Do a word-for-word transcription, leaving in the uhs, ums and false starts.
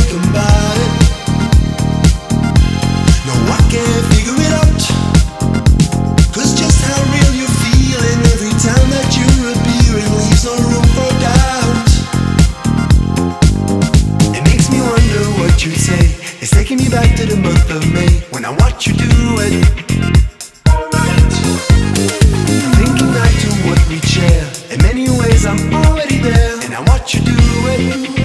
thinking about it. No, I can't figure it out. Cause just how real you're feeling every time that you're appearing leaves no room for doubt. It makes me wonder what you'd say. It's taking me back to the month of May when I watch you do it. I'm thinking back to what we share. In many ways I'm already there, and I watch you do it.